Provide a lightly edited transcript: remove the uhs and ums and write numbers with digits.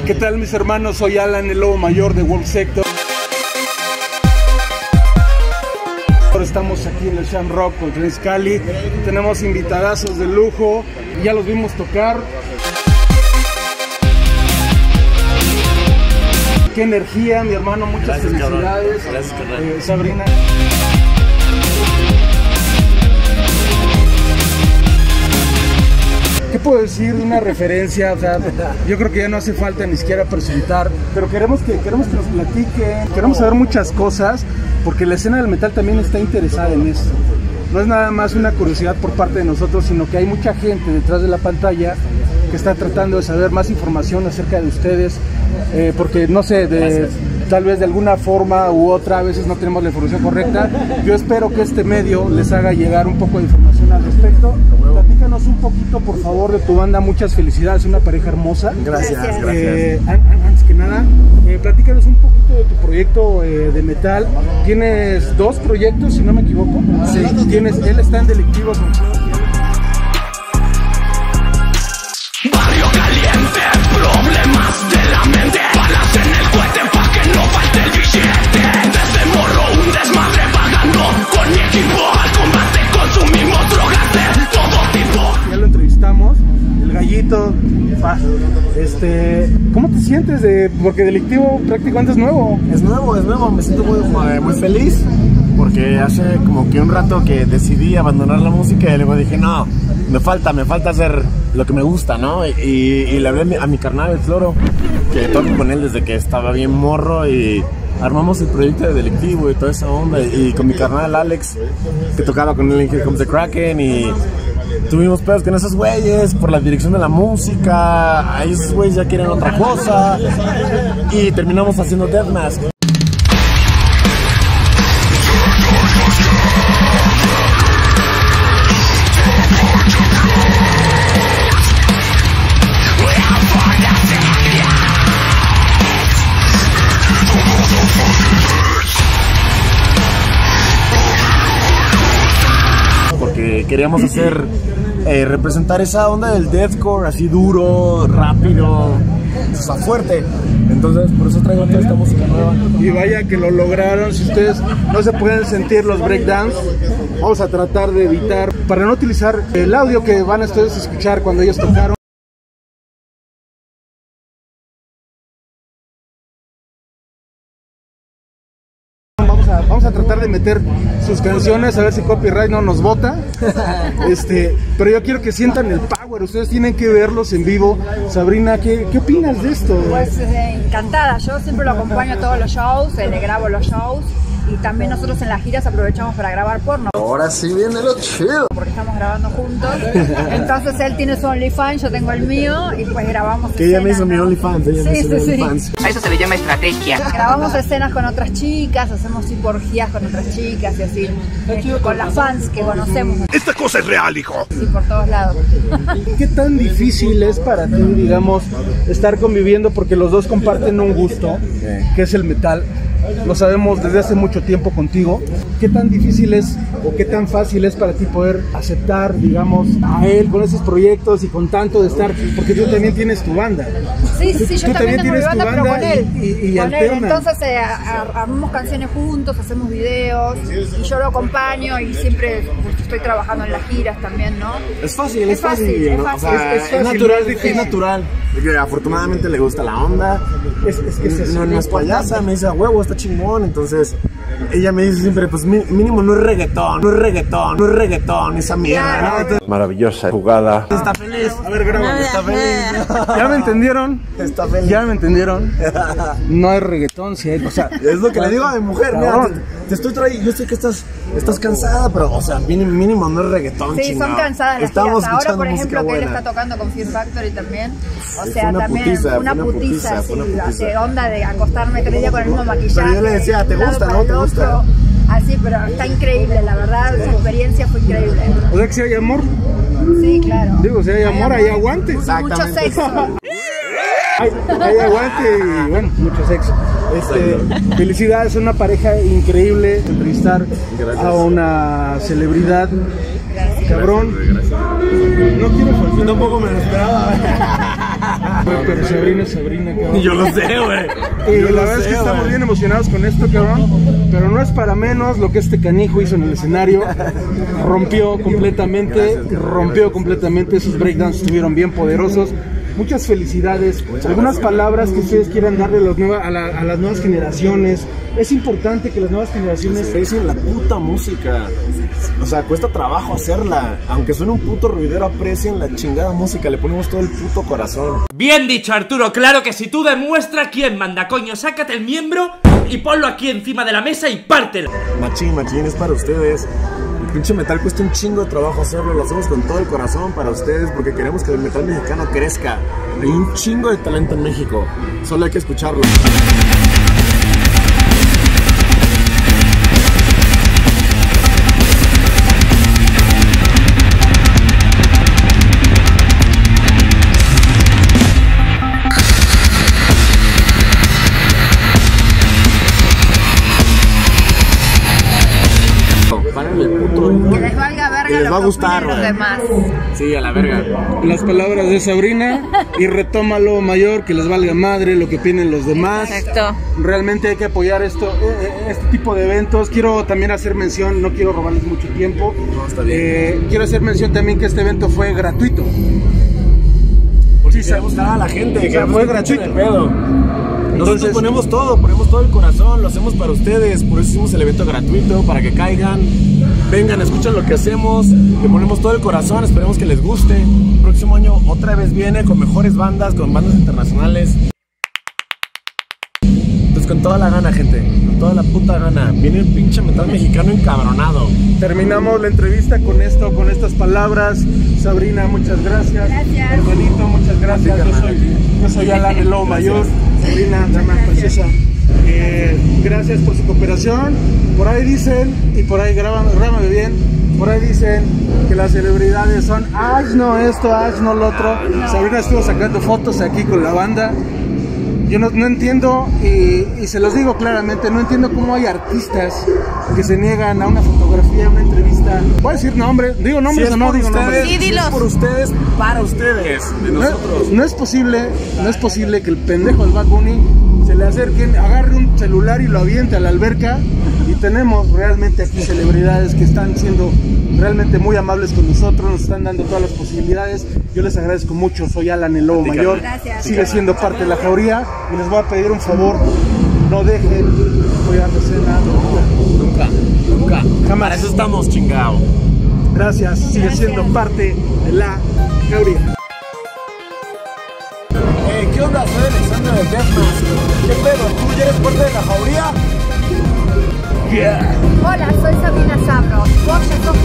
¿Qué tal, mis hermanos? Soy Alan, el lobo mayor de Wolf Sector. Estamos aquí en el Shamrock con Travis Cali. Tenemos invitadazos de lujo. Ya los vimos tocar. Qué energía, mi hermano. Muchas felicidades. Gracias, Sabrina. ¿Qué puedo decir de una referencia? O sea, yo creo que ya no hace falta ni siquiera presentar, pero queremos que nos platiquen, queremos saber muchas cosas, porque la escena del metal también está interesada en esto. No es nada más una curiosidad por parte de nosotros, sino que hay mucha gente detrás de la pantalla que está tratando de saber más información acerca de ustedes, porque no sé, tal vez de alguna forma u otra a veces no tenemos la información correcta. Yo espero que este medio les haga llegar un poco de información al respecto. Platícanos un poquito, por favor, de tu banda. Muchas felicidades, una pareja hermosa. Gracias. Antes que nada, platícanos un poquito de tu proyecto de metal. Tienes dos proyectos, si no me equivoco. Sí. Él está en Delictivo con Barrio caliente, problemas de la mente, balas en el cohete pa' que no falte el billete. Desde morro un desmadre pagando con mi equipo al combate consumimos drogas de todo tipo. Ya lo entrevistamos, el Gallito. ¿Cómo te sientes porque Delictivo prácticamente es nuevo? Es nuevo, me siento muy feliz porque hace como que un rato que decidí abandonar la música y luego dije, no, me falta hacer lo que me gusta, ¿no? Y le hablé a mi carnal, el Floro, que toco con él desde que estaba bien morro, y armamos el proyecto de Delictivo y toda esa onda, y con mi carnal Alex, que tocaba con él en Here Comes the Kraken, y tuvimos pedos con esos güeyes por la dirección de la música. Ahí esos güeyes ya quieren otra cosa y terminamos haciendo Deathmask. Porque queríamos representar esa onda del deathcore, así duro, rápido, o sea, fuerte. Entonces por eso traigo toda esta música nueva. Y vaya que lo lograron. Si ustedes no se pueden sentir los breakdowns, vamos a tratar de evitar, para no utilizar el audio que van a ustedes escuchar cuando ellos tocaron. Vamos a tratar de meter sus canciones, a ver si copyright no nos bota. Pero yo quiero que sientan el power. Ustedes tienen que verlos en vivo. Sabrina, ¿qué opinas de esto? Pues encantada. Yo siempre lo acompaño a todos los shows, le grabo los shows. Y también nosotros en las giras aprovechamos para grabar porno. Ahora sí viene lo chido. Porque estamos grabando juntos. Entonces él tiene su OnlyFans, yo tengo el mío. Y pues grabamos que ella me hizo mi OnlyFans. Sí. A eso se le llama estrategia. Grabamos escenas con otras chicas, hacemos tipo orgías con otras chicas y así. Con las fans que conocemos. Esta cosa es real, hijo. Sí, por todos lados. ¿Qué tan difícil es para ti, digamos, estar conviviendo? Porque los dos comparten un gusto, que es el metal. Lo sabemos desde hace mucho tiempo contigo. ¿Qué tan difícil es o qué tan fácil es para ti poder aceptar, digamos, a él con esos proyectos y con tanto de estar? Porque tú también tienes tu banda. Sí, yo también tengo mi banda, pero con él. Y con él. alternan. Entonces armamos canciones juntos, hacemos videos y yo lo acompaño y siempre estoy trabajando en las giras también, ¿no? Es fácil, ¿no? Es fácil. O sea, es natural, es natural. Porque afortunadamente le gusta la onda. No es payasa, me dice, a huevo, está chingón. Entonces ella me dice siempre, pues mínimo no es reggaetón, esa mierda, ¿no? Maravillosa jugada. Está feliz. A ver, graba, está feliz. ¿Ya me entendieron? Está feliz. ¿Ya me entendieron? No hay reggaetón, sí hay, o sea, es lo que le digo a mi mujer, mira, te estoy trayendo, yo sé que estás cansada, pero, o sea, mínimo no es reggaetón, sí, chingado. son cansadas las Estamos giras. Ahora, por ejemplo, que él buena. está tocando con Fear Factory también. O Sí, sea, también una putiza, así, hace onda de acostarme 3 días con el mismo maquillaje. Pero yo le decía, ¿te gusta, no? ¿Te gusta? Así, pero está increíble, la verdad, su experiencia fue increíble. o sea que si hay amor. Sí, claro. Digo, si hay amor, hay aguante. Mucho sexo. Hay aguante y bueno, mucho sexo. Felicidades, es una pareja increíble. Entrevistar a una celebridad. Cabrón. No quiero. Yo tampoco me lo esperaba. Pero Sabrina es Sabrina, cabrón. Yo lo sé, güey. Y la verdad es que estamos bien emocionados con esto, cabrón. Pero no es para menos lo que este canijo hizo en el escenario. Rompió completamente, Esos breakdowns estuvieron bien poderosos. Muchas felicidades. Algunas palabras que ustedes quieran darle a las nuevas generaciones. Es importante que las nuevas generaciones Aprecien la puta música. O sea, cuesta trabajo hacerla. Aunque suene un puto ruidero, aprecien la chingada música. Le ponemos todo el puto corazón. Bien dicho, Arturo. Claro que si tú demuestra quién manda, coño, sácate el miembro y ponlo aquí encima de la mesa y pártelo. Machín, es para ustedes. El pinche metal cuesta un chingo de trabajo hacerlo. Lo hacemos con todo el corazón para ustedes porque queremos que el metal mexicano crezca. Hay un chingo de talento en México. Solo hay que escucharlo. Que les valga verga, les va a gustar, los demás. Sí, a la verga. las palabras de Sabrina y retómalo, Mayor, que les valga madre lo que opinen los demás. Exacto. Realmente hay que apoyar este tipo de eventos. Quiero también hacer mención, no quiero robarles mucho tiempo. No, está bien. Quiero hacer mención también que este evento fue gratuito. Porque sí, queremos dar a la gente, o sea, fue gratuito. Nosotros ponemos todo el corazón, lo hacemos para ustedes, por eso hicimos el evento gratuito, para que caigan, vengan, escuchen lo que hacemos, le ponemos todo el corazón, esperemos que les guste. El próximo año otra vez viene con mejores bandas, con bandas internacionales. Entonces con toda la gana, gente, con toda la puta gana, viene el pinche metal mexicano encabronado. Terminamos la entrevista con esto, con estas palabras. Sabrina, muchas gracias. Gracias. Hermanito, muchas gracias. Yo soy Alan, el Lobo Mayor. Sabrina, dama preciosa. Gracias por su cooperación. Por ahí dicen, y por ahí grábame bien, por ahí dicen que las celebridades son no esto, no lo otro. Sabrina estuvo sacando fotos aquí con la banda. Yo no entiendo, y se los digo claramente, no entiendo cómo hay artistas que se niegan a una fotografía, a una entrevista. ¿Voy a decir nombres? ¿Digo nombres o no digo nombres? Sí, dilos. Es por ustedes, para ustedes, de nosotros. No es posible que el pendejo del Bad Bunny se le acerquen, agarre un celular y lo aviente a la alberca. Y tenemos realmente aquí celebridades que están siendo realmente muy amables con nosotros, nos están dando todas las posibilidades. Yo les agradezco mucho, soy Alan, el Lobo Mayor. Gracias. Sigue siendo parte de la jauría y les voy a pedir un favor, no dejen de apoyar la escena. Nunca. Jamás. Para eso estamos, chingado. Gracias, sigue siendo parte de la jauría. ¿Qué onda? Soy Alexandra de Deathmatch. ¿Qué pedo? ¿Tú ya eres parte de la jauría? Hola, soy Sabrina Sabro. Vos ya sos